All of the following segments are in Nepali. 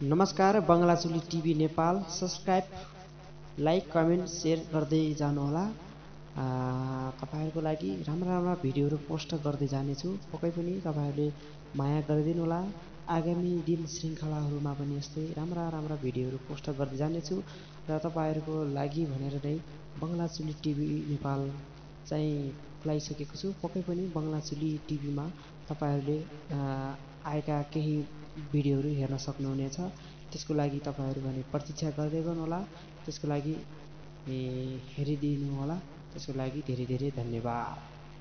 नमस्कार Banglachuli TV Nepal subscribe like comment share गर्दै जानुहोला। तपाईहरुको लागि राम्रा भिडियोहरु पोस्ट गर्दै जानेछु। पक्कै पनि तपाईहरुले माया गरिदिनु होला। आगामी दिन श्रृंखलाहरुमा पनि यस्तै राम्रा भिडियोहरु पोस्ट गर्दै जानेछु र तपाईहरुको लागि भनेर नै बंगलाचुली टिभी नेपाल चाहिँ खुलाइसकेको छु। पक्कै पनि बंगलाचुली टिभीमा तपाईहरुले आएका केही भिडियोहरु हेर्न सक्नुहुनेछ। त्यसको लागि तपाईहरु भने प्रतीक्षा गर्दै गर्नुहोला। त्यसको लागि हेरिदिनु होला। त्यसको लागि धेरै धन्यवाद।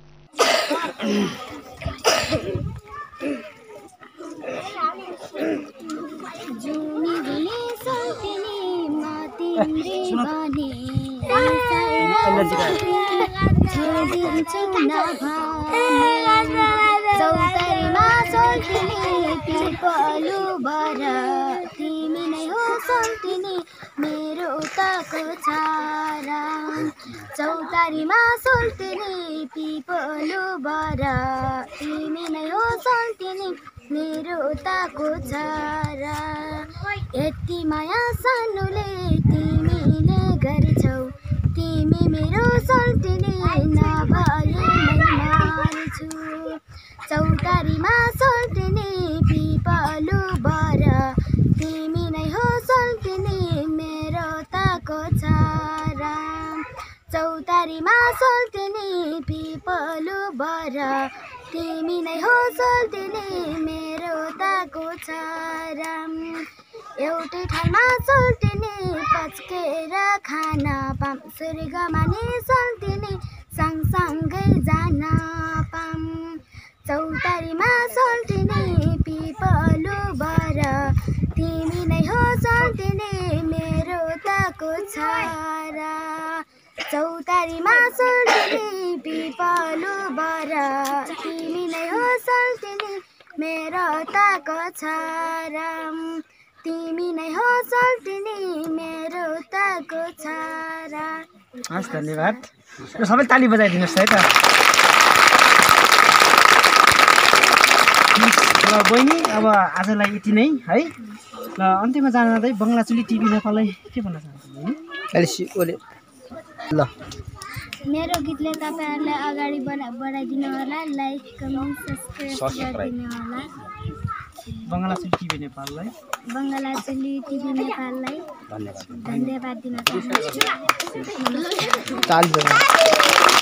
चौतारीमा सोल्टिनी पिपलु बर तिमी नै हो सोल्टिनी मेरो उताको छारा। चौतारीमा सोल्टिनी पिपलु बर तिमी नै हो सोल्टिनी मेरो उताको छारा। यति माया सानुले तिमीले गर्छौ तिमी मेरो सोल्टिनी नभए मार्छु। चौतारीमा सोल्टिनी पिपलु बर तिमी नै हो सोल्टिनी मेरो ताको छारा। चौतारीमा सोल्टिनी पिपलु बर तिमी नै हो सोल्टिनी मेरो ताको छारा। एउटै ठाउँमा सोल्टिनी पच्केर खान पाम स्वर्गमा नि सोल्टिनी सँगसँगै जान पाम। चौतारीमा सोल्टिनी पिपलु बर तिमी नै हो सोल्टिनी मेरो ताको छारा। चौतारीमा सोल्टिनी पिपलु बर तिमी नै हो सोल्टिनी मेरो ताको छारा। तिमी नै हो सोल्टिनी मेरो ताको छारा। हस् धन्यवाद। र सबै ताली बजाइदिनुहोस् है त। ल बहिनी अब आजलाई यति नै है। ल अन्त्यमा जाँदै बंगलाचुली टिभी नेपाललाई के भन्न चाहन्छु? ल मेरो गीतले तपाईहरुलाई अगाडि बढाइदिनु होला। लाइक कमेन्ट सब्स्क्राइब गरिदिनु होला। बंगलाचुली टिभी नेपाललाई धन्यवाद दिन चाहन्छु।